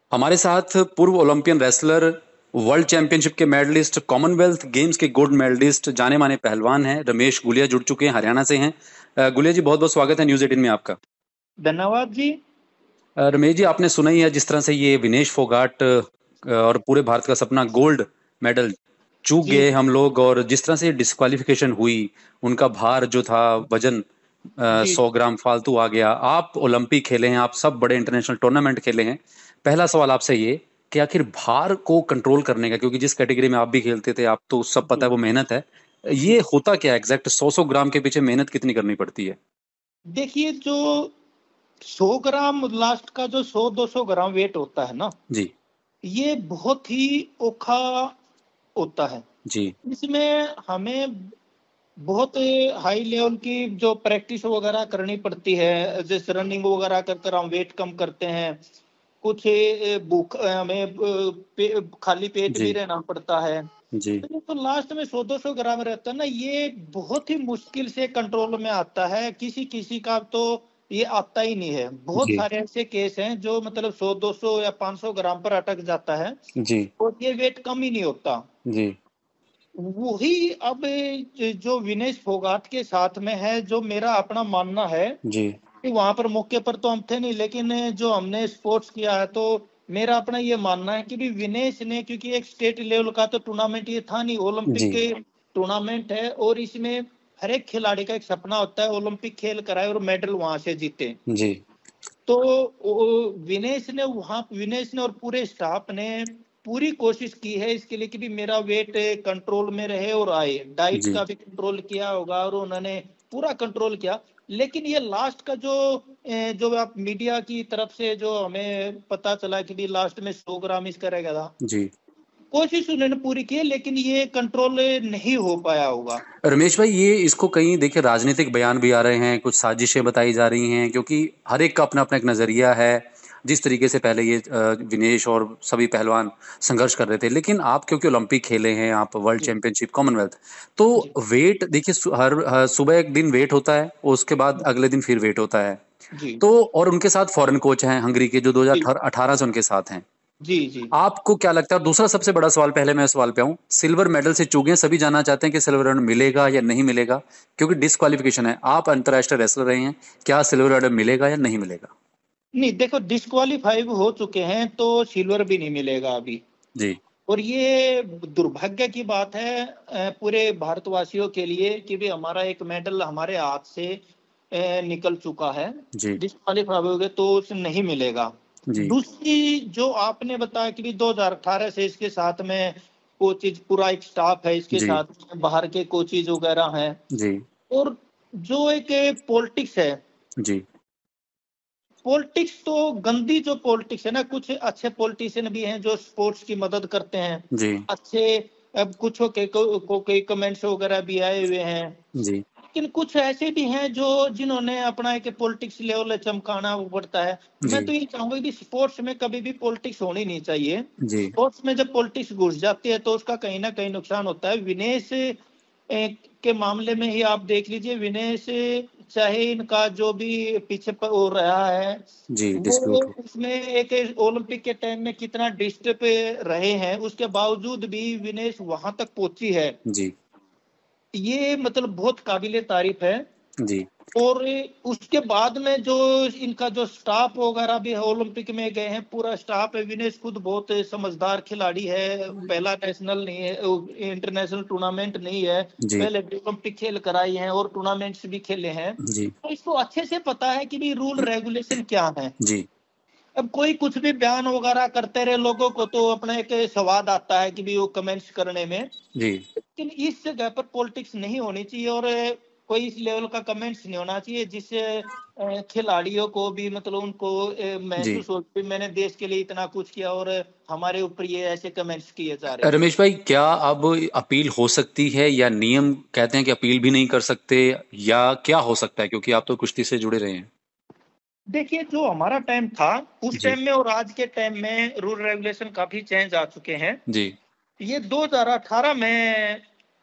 हमारे साथ पूर्व ओलंपियन रेसलर, वर्ल्ड चैंपियनशिप के मेडलिस्ट, कॉमनवेल्थ गेम्स के गोल्ड मेडलिस्ट, जाने माने पहलवान हैं रमेश गुलिया जुड़ चुके हैं, हरियाणा से हैं। गुलिया जी, बहुत बहुत स्वागत है न्यूज 18 में आपका। धन्यवाद जी। रमेश जी, आपने सुना ही है जिस तरह से ये विनेश फोगाट और पूरे भारत का सपना गोल्ड मेडल चूक जी गए हम लोग, और जिस तरह से डिस्क्वालिफिकेशन हुई, उनका भार जो था, वजन जी 100 ग्राम फालतू आ गया। आप ओलंपिक खेले हैं, आप सब बड़े इंटरनेशनल टूर्नामेंट खेले हैं। पहला सवाल आपसे ये कि आखिर भार को कंट्रोल करने का, क्योंकि जिस कैटेगरी में आप भी खेलते थे, आप तो सब पता जी है वो मेहनत है, ये जी। होता क्या है एग्जैक्ट? 100 ग्राम के पीछे मेहनत कितनी करनी पड़ती है? देखिए, जो 100 ग्राम लास्ट का जो 100-200 ग्राम वेट होता है ना, जी। ये बहुत ही औखा होता है। जी। इसमें हमें बहुत हाई लेवल की जो प्रैक्टिस वगैरह करनी पड़ती है, जैसे रनिंग वगैरह कर कर हम वेट कम करते हैं। कुछ भूख हमें खाली पेट भी जी। रहना पड़ता है। जी। तो ये तो लास्ट में 100-200 ग्राम रहता है ना, ये बहुत ही मुश्किल से कंट्रोल में आता है। किसी किसी का तो ये आता ही नहीं है। बहुत जी। सारे ऐसे केस हैं जो मतलब 100-200 या 500 ग्राम पर अटक जाता है जी। और ये वेट कम ही नहीं होता। जी। वही अब जो विनेश फोगाट के साथ में है, जो मेरा अपना मानना है जी। कि वहां पर मौके पर तो हम थे नहीं, लेकिन जो हमने स्पोर्ट्स किया है, तो मेरा अपना ये मानना है कि भी विनेश ने, क्योंकि एक स्टेट लेवल का तो टूर्नामेंट ये था नहीं, ओलंपिक जी। के टूर्नामेंट है, और इसमें हर एक खिलाड़ी का एक सपना होता है ओलंपिक खेल कराए और मेडल वहां से जीते। जी। तो विनेश ने और पूरे स्टाफ ने पूरी कोशिश की है इसके लिए कि भी मेरा वेट कंट्रोल में रहे और आए। डाइट जी। का भी कंट्रोल किया होगा और उन्होंने पूरा कंट्रोल किया। लेकिन ये लास्ट का जो आप मीडिया की तरफ से जो हमें पता चला कि भी लास्ट में 100 ग्राम इसका रह गया था, जी। कोशिश उन्होंने पूरी की है, लेकिन ये कंट्रोल नहीं हो पाया होगा। रमेश भाई, ये इसको कहीं देखिए राजनीतिक बयान भी आ रहे हैं, कुछ साजिशें बताई जा रही हैं, क्योंकि हर एक का अपना अपना एक नजरिया है। जिस तरीके से पहले ये विनेश और सभी पहलवान संघर्ष कर रहे थे, लेकिन आप क्योंकि ओलंपिक खेले हैं, आप वर्ल्ड जी चैंपियनशिप, कॉमनवेल्थ, तो जी वेट देखिए, हर सुबह एक दिन वेट होता है, उसके बाद अगले दिन फिर वेट होता है। जी तो और उनके साथ फॉरेन कोच हैं हंगरी के, जो जी 2018 से उनके साथ हैं। जी जी। आपको क्या लगता है? और दूसरा सबसे बड़ा सवाल, पहले मैं इस सवाल पे आऊं, सिल्वर मेडल से चूके हैं, सभी जानना चाहते हैं कि सिल्वर मेडल मिलेगा या नहीं मिलेगा, क्योंकि डिस्क्वालिफिकेशन है। आप अंतर्राष्ट्रीय रेसलर रहे हैं, क्या सिल्वर मेडल मिलेगा या नहीं मिलेगा? नहीं, देखो, डिस्क्वालीफाई हो चुके हैं तो सिल्वर भी नहीं मिलेगा अभी। जी। और ये दुर्भाग्य की बात है पूरे भारतवासियों के लिए कि भी हमारा एक मेडल हमारे हाथ से निकल चुका है। जी। डिस्क्वालीफाई हो गए तो उसे नहीं मिलेगा। जी। दूसरी जो आपने बताया कि भी 2018 से इसके साथ में कोचिज, पूरा एक स्टाफ है इसके जी। साथ में, बाहर के कोचिज वगैरह हैं। जी। और जो एक पॉलिटिक्स है, जी। पॉलिटिक्स तो गंदी जो पॉलिटिक्स है ना, कुछ अच्छे पॉलिटिशियन भी हैं जो स्पोर्ट्स की मदद करते हैं जी। अच्छे। अब कुछ कई कमेंट्स वगैरह भी आए हुए हैं, जी। लेकिन कुछ ऐसे भी हैं जो जिन्होंने अपना एक पॉलिटिक्स लेवल चमकाना पड़ता है। मैं जी। तो ये चाहूंगा कि स्पोर्ट्स में कभी भी पॉलिटिक्स होनी नहीं चाहिए। जी। स्पोर्ट्स में जब पॉलिटिक्स घुस जाती है तो उसका कहीं ना कहीं नुकसान होता है। विनेश के मामले में ही आप देख लीजिए, विनेश चाहे इनका जो भी पीछे पर हो रहा है, जी। वो डिस्प्यूट। उसमें एक ओलंपिक के टाइम में कितना डिस्टर्ब रहे हैं, उसके बावजूद भी विनेश वहां तक पहुंची है। जी। ये मतलब बहुत काबिले तारीफ है। जी। और उसके बाद में जो इनका जो स्टाफ वगैरह भी है, ओलंपिक में गए हैं, पूरा स्टाफ है। विनेश खुद बहुत समझदार खिलाड़ी है, पहला नेशनल नहीं है, इंटरनेशनल टूर्नामेंट नहीं है, जी। पहले ओलंपिक खेल कराई हैं और टूर्नामेंट्स भी खेले हैं। जी। तो इसको अच्छे से पता है कि भी रूल रेगुलेशन क्या है। जी। अब कोई कुछ भी बयान वगैरह करते रहे, लोगों को तो अपना एक स्वाद आता है कि भी वो कमेंट्स करने में। जी। लेकिन इस जगह पर पॉलिटिक्स नहीं होनी चाहिए और कोई इस लेवल का कमेंट्स नहीं होना चाहिए जिससे खिलाड़ियों को भी मतलब उनको जी। महसूस हो कि मैंने देश के लिए इतना कुछ किया और हमारे ऊपर ये ऐसे कमेंट्स किए जा रहे हैं। रमेश भाई, क्या अब अपील हो सकती है, या नियम कहते हैं कि अपील भी नहीं कर सकते, या क्या हो सकता है, क्योंकि आप तो कुश्ती से जुड़े रहे हैं? देखिए, जो हमारा टाइम था उस जी। टाइम में और आज के टाइम में रूल रेगुलेशन काफी चेंज आ चुके हैं। जी। ये 2018 में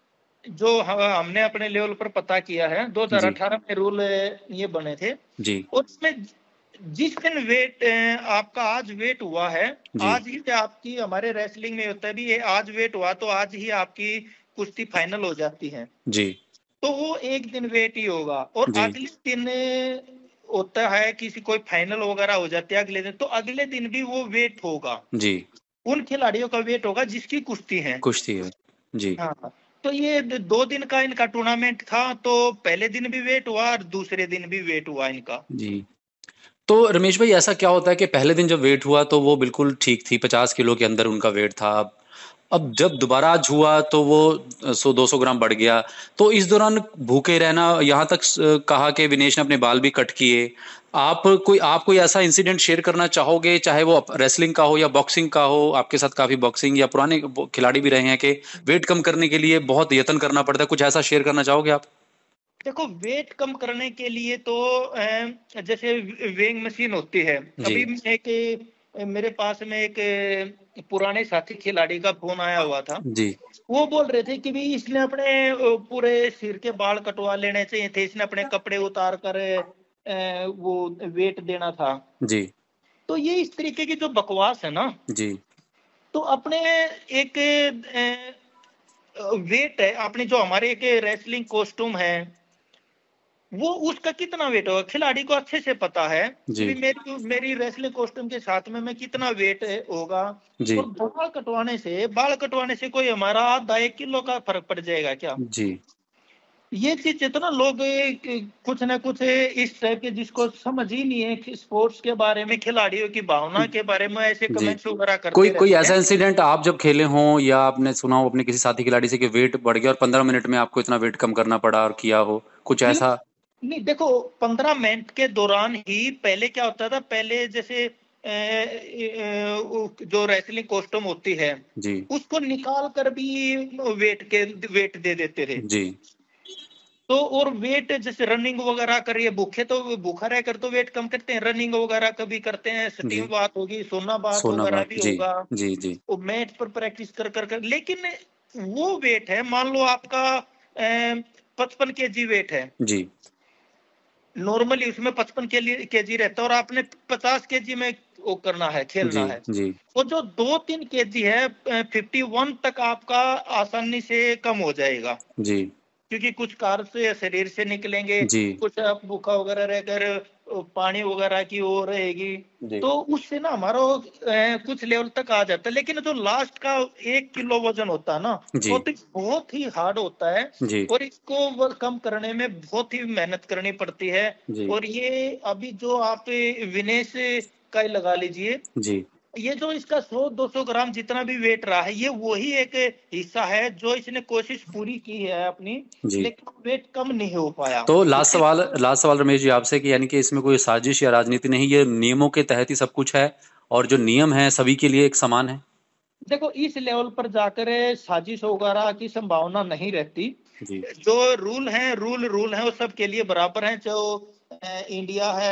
जो हमने अपने लेवल पर पता किया है, जी। 2018 में रूल ये बने थे। जी। और इसमें जिस दिन वेट आपका आज वेट हुआ है, जी आज ही से आपकी, हमारे रेसलिंग में होता है भी, ये आज वेट हुआ तो आज ही आपकी कुश्ती फाइनल हो जाती है। जी तो वो एक दिन वेट ही होगा, और जी अगले दिन होता है किसी कोई फाइनल वगैरह हो जाती है अगले दिन, तो अगले दिन भी वो वेट होगा, जी उन खिलाड़ियों का वेट होगा जिसकी कुश्ती है। कुश्ती है। जी हाँ, तो ये 2 दिन का इनका टूर्नामेंट था, तो पहले दिन भी वेट हुआ और दूसरे दिन भी वेट हुआ इनका। जी। तो रमेश भाई ऐसा क्या होता है कि पहले दिन जब वेट हुआ तो वो बिल्कुल ठीक थी, 50 किलो के अंदर उनका वेट था। अब जब दोबारा आज हुआ तो वो 100-200 ग्राम बढ़ गया। तो इस दौरान भूखे रहना, यहाँ तक कहा कि विनेश ने अपने बाल भी कट किए। आप कोई ऐसा इंसिडेंट शेयर करना चाहोगे, चाहे वो रेसलिंग का हो या बॉक्सिंग का हो? आपके साथ काफी बॉक्सिंग या पुराने खिलाड़ी भी रहे हैं कि वेट कम करने के लिए बहुत यत्न करना पड़ता है, कुछ ऐसा शेयर करना चाहोगे आप? देखो, वेट कम करने के लिए तो जैसे वेइंग मशीन होती है। जी अभी एक मेरे पास में एक पुराने साथी खिलाड़ी का फोन आया हुआ था। जी वो बोल रहे थे कि भी इसने अपने पूरे सिर के बाल कटवा लेने चाहिए थे, इसने अपने कपड़े उतार कर वो वेट देना था। जी तो ये इस तरीके की जो बकवास है ना, जी तो अपने एक वेट है, अपने जो हमारे एक रेसलिंग कॉस्ट्यूम है, वो उसका कितना वेट होगा खिलाड़ी को अच्छे से पता है कि जी भी मेरी रेसलिंग कॉस्ट्यूम के साथ में मैं कितना वेट होगा। जी और बाल कटवाने से कोई हमारा आधा 1 किलो का फर्क पड़ जाएगा क्या? जी ये चीज जितना लोग कुछ ना कुछ इस टाइप के, जिसको समझ ही नहीं है कि स्पोर्ट्स के बारे में, खिलाड़ियों की भावना के बारे में, ऐसे जी। कमेंट्स वगैरह कोई करते कोई रहते ऐसा हैं। इंसिडेंट आप जब खेले हों या आपने सुना हो अपने किसी साथी खिलाड़ी से कि वेट बढ़ गया और 15 मिनट में आपको इतना वेट कम करना पड़ा और किया हो कुछ बिल्कुल। ऐसा? नहीं, देखो, 15 मिनट के दौरान ही पहले क्या होता था, पहले जैसे जो रेसलिंग कॉस्ट्यूम होती है, जी उसको निकाल कर भी वेट दे देते थे। जी तो और वेट जैसे रनिंग वगैरह करिए, भूखे तो भूखा रहकर तो वेट कम करते हैं, रनिंग वगैरह कभी करते हैं, स्टीम जी बात होगी, सोना बात सोना वगैरह बात भी जी होगा। जी जी वो मैट पर प्रैक्टिस कर लेकिन वो वेट है, मान लो आपका 55 kg वेट है, जी नॉर्मली उसमें 55 kg रहता है, और आपने 50 kg में वो करना है, जी खेलना है। जी वो जो 2-3 kg है, 51 तक आपका आसानी से कम हो जाएगा, जी क्योंकि कुछ कार्ब से या शरीर से निकलेंगे, जी कुछ आप भूखा वगैरह रहकर पानी वगैरह की वो रहेगी। जी तो उससे ना हमारा कुछ लेवल तक आ जाता है, लेकिन जो लास्ट का 1 किलो वजन होता है ना, जी वो तो बहुत ही हार्ड होता है, जी और इसको कम करने में बहुत ही मेहनत करनी पड़ती है। जी और ये अभी जो आप विनेश का ही लगा लीजिए, जी ये जो इसका 100-200 ग्राम जितना भी वेट रहा है, ये वही एक हिस्सा है जो इसने कोशिश पूरी की है अपनी, जी। लेकिन वेट कम नहीं हो पाया। तो इसके लास्ट सवाल रमेश जी आपसे कि यानी कि इसमें कोई साजिश या राजनीति नहीं, ये नियमों के तहत ही सब कुछ है और जो नियम है सभी के लिए एक समान है? देखो, इस लेवल पर जाकर साजिश वगैरह की संभावना नहीं रहती। जी जो रूल है वो सबके लिए बराबर हैं, जो इंडिया है,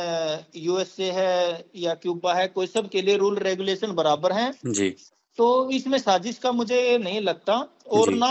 यूएसए है या क्यूबा है, कोई सबके लिए रूल रेगुलेशन बराबर हैं। जी तो इसमें साजिश का मुझे नहीं लगता, और जी ना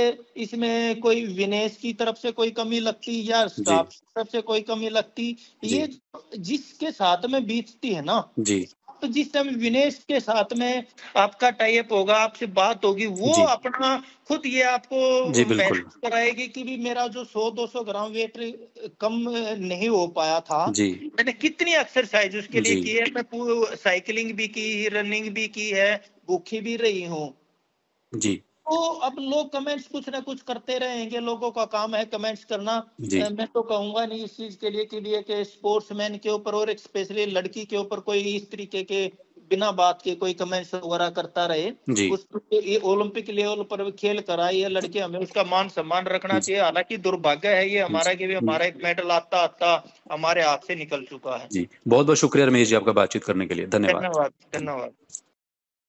इसमें कोई विनेश की तरफ से कोई कमी लगती या जी स्टाफ की तरफ से कोई कमी लगती। जी ये जिसके साथ में बीतती है ना, जी तो जिस टाइम विनेश के साथ में आपका टाई अप होगा, आपसे बात होगी, वो जी अपना खुद ये आपको जी बिल्कुल। महसूस कराएगी कि भी मेरा जो 100-200 ग्राम वेट कम नहीं हो पाया था, जी मैंने कितनी एक्सरसाइज उसके लिए जी की है, मैं साइकिलिंग भी की, रनिंग भी की है, भूखी भी रही हूँ। जी तो अब लोग कमेंट्स कुछ ना कुछ करते रहेंगे, लोगों का काम है कमेंट्स करना। जी मैं तो कहूंगा नहीं इस चीज के लिए कि स्पोर्ट्समैन के ऊपर और स्पेशली लड़की के ऊपर कोई इस तरीके के बिना बात के कोई कमेंट्स वगैरह करता रहे। जी उस ये ओलंपिक लेवल पर खेल कर आई है लड़की, हमें उसका मान सम्मान रखना जी चाहिए। हालांकि दुर्भाग्य है ये हमारा कि भी जी हमारा एक मेडल आता आता हमारे हाथ से निकल चुका है। जी। बहुत बहुत शुक्रिया रमेश जी आपका बातचीत करने के लिए। धन्यवाद। धन्यवाद, धन्यवाद। धन्यवाद।